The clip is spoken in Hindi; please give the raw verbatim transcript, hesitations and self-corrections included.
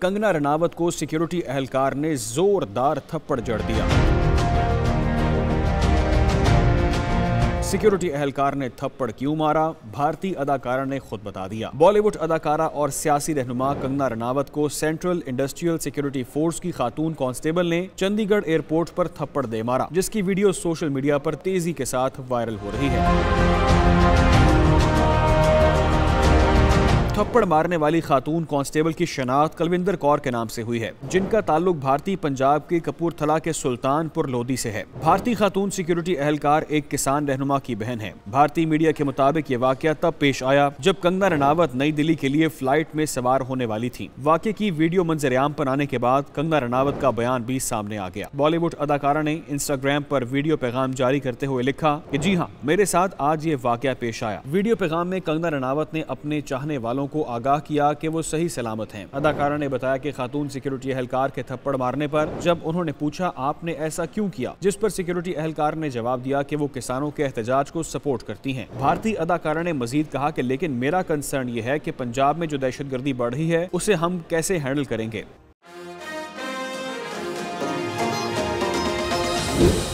कंगना रनावत को सिक्योरिटी एहलकार ने जोरदार थप्पड़ जड़ दिया। सिक्योरिटी एहलकार ने थप्पड़ क्यों मारा, भारतीय अदाकारा ने खुद बता दिया। बॉलीवुड अदाकारा और सियासी रहनुमा कंगना रनावत को सेंट्रल इंडस्ट्रियल सिक्योरिटी फोर्स की खातून कांस्टेबल ने चंडीगढ़ एयरपोर्ट पर थप्पड़ दे मारा, जिसकी वीडियो सोशल मीडिया पर तेजी के साथ वायरल हो रही है। थप्पड़ मारने वाली खातून कांस्टेबल की शनाख्त कुलविंदर कौर के नाम से हुई है, जिनका ताल्लुक भारतीय पंजाब के कपूरथला के सुल्तानपुर लोधी से है। भारतीय खातून सिक्योरिटी एहलकार एक किसान रहनुमा की बहन है। भारतीय मीडिया के मुताबिक ये वाकया तब पेश आया जब कंगना रनावत नई दिल्ली के लिए फ्लाइट में सवार होने वाली थी। वाकये की वीडियो मंजर-ए-आम पर आने के बाद कंगना रनावत का बयान भी सामने आ गया। बॉलीवुड अदाकारा ने इंस्टाग्राम पर वीडियो पैगाम जारी करते हुए लिखा कि जी हाँ, मेरे साथ आज ये वाकया पेश आया। वीडियो पैगाम में कंगना रनावत ने अपने चाहने वालों को आगाह किया कि वो सही सलामत हैं। अदाकारा ने बताया कि खातून सिक्योरिटी एहलकार के थप्पड़ मारने पर जब उन्होंने पूछा आपने ऐसा क्यों किया, जिस पर सिक्योरिटी एहलकार ने जवाब दिया कि वो किसानों के एहतजाज को सपोर्ट करती हैं। भारतीय अदाकारा ने मजीद कहा कि लेकिन मेरा कंसर्न ये है कि पंजाब में जो दहशतगर्दी बढ़ रही है उसे हम कैसे हैंडल करेंगे।